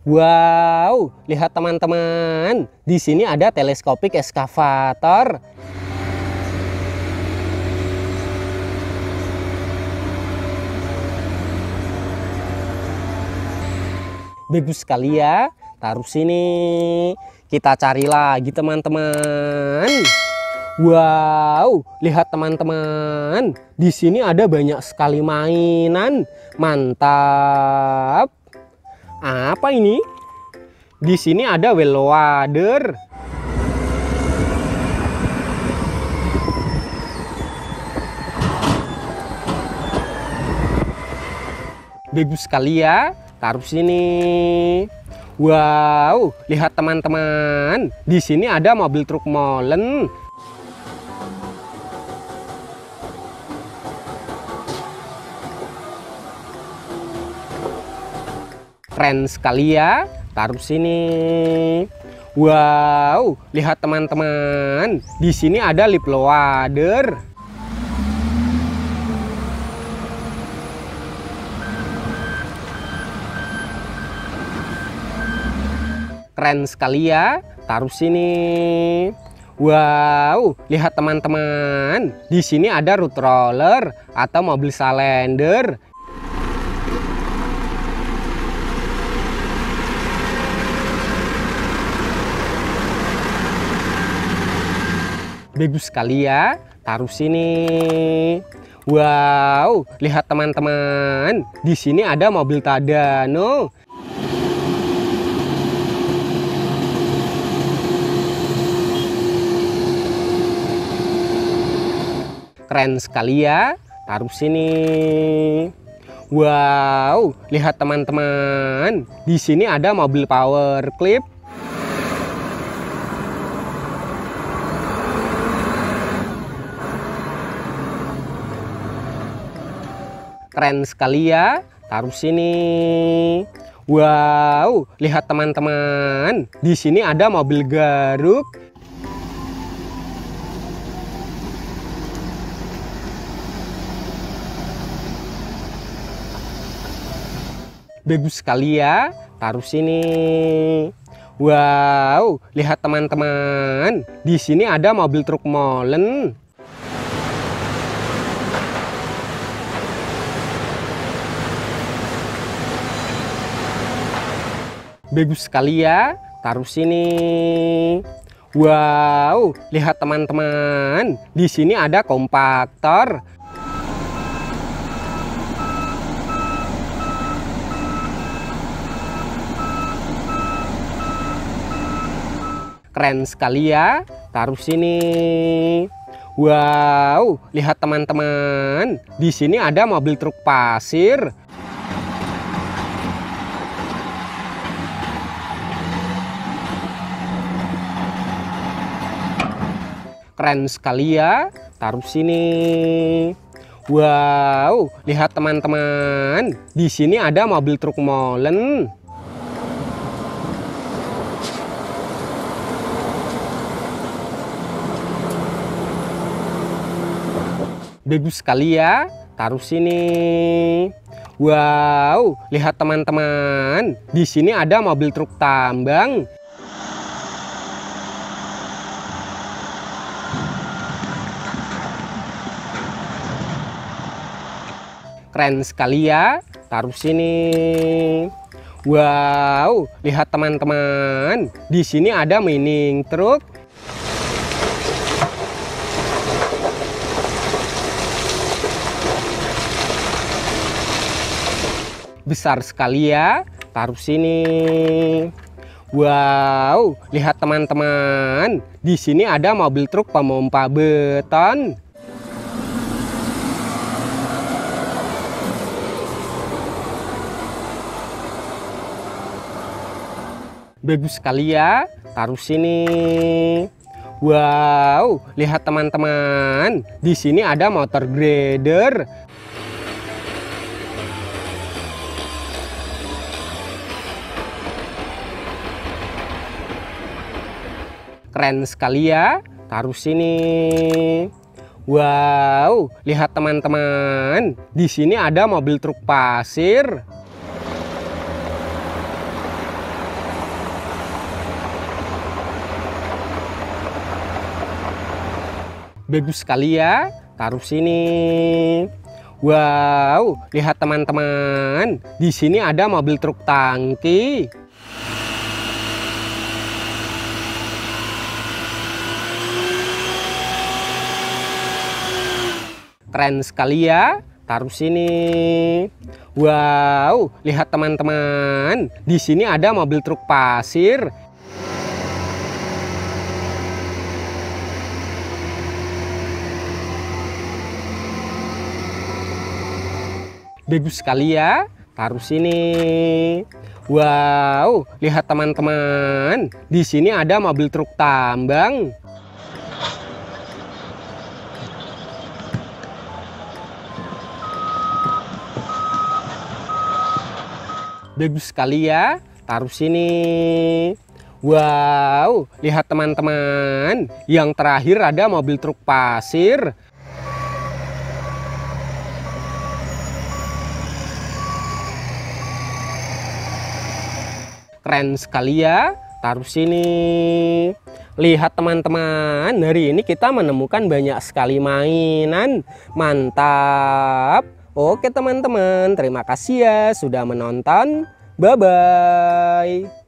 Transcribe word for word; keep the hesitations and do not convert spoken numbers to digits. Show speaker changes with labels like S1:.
S1: Wow, lihat teman-teman. Di sini ada teleskopik eskavator. Bagus sekali ya. Taruh sini. Kita cari lagi teman-teman. Wow, lihat teman-teman. Di sini ada banyak sekali mainan. Mantap. Apa ini? Di sini ada well water. Bagus sekali ya. Taruh sini. Wow, lihat teman-teman. Di sini ada mobil truk molen. Keren sekali ya. Taruh sini. Wow, lihat teman-teman. Di sini ada lip loader. Keren sekali ya. Taruh sini. Wow, lihat teman-teman. Di sini ada road roller atau mobil salender. Bagus sekali ya. Taruh sini. Wow, lihat teman-teman. Di sini ada mobil Tadano. Keren sekali ya. Taruh sini. Wow, lihat teman-teman. Di sini ada mobil power clip. Keren sekali ya. Taruh sini. Wow, lihat teman-teman. Di sini ada mobil garuk. Bagus sekali ya. Taruh sini. Wow, lihat teman-teman. Di sini ada mobil truk molen. Bagus sekali ya. Taruh sini. Wow, lihat teman-teman. Di sini ada kompaktor. Keren sekali ya. Taruh sini. Wow, lihat teman-teman. Di sini ada mobil truk pasir. Keren sekali ya. Taruh sini. Wow, lihat teman-teman. Di sini ada mobil truk molen. Bagus sekali ya. Taruh sini. Wow, lihat teman-teman. Di sini ada mobil truk tambang. Keren sekali ya. Taruh sini. Wow, lihat teman-teman. Di sini ada mining truk. Besar sekali ya. Taruh sini. Wow, lihat teman-teman. Di sini ada mobil truk pemompa beton. Bagus sekali ya. Taruh sini. Wow, lihat teman-teman. Di sini ada motor grader. Keren sekali ya. Taruh sini. Wow, lihat teman-teman. Di sini ada mobil truk pasir. Bagus sekali ya, taruh sini. Wow, lihat teman-teman, di sini ada mobil truk tangki. Keren sekali ya, taruh sini. Wow, lihat teman-teman, di sini ada mobil truk pasir. Bagus sekali ya, taruh sini. Wow, lihat teman-teman, di sini ada mobil truk tambang. Bagus sekali ya, taruh sini. Wow, lihat teman-teman, yang terakhir ada mobil truk pasir. Keren sekali ya, taruh sini. Lihat teman-teman, hari ini kita menemukan banyak sekali mainan. Mantap. Oke teman-teman, terima kasih ya sudah menonton. Bye-bye.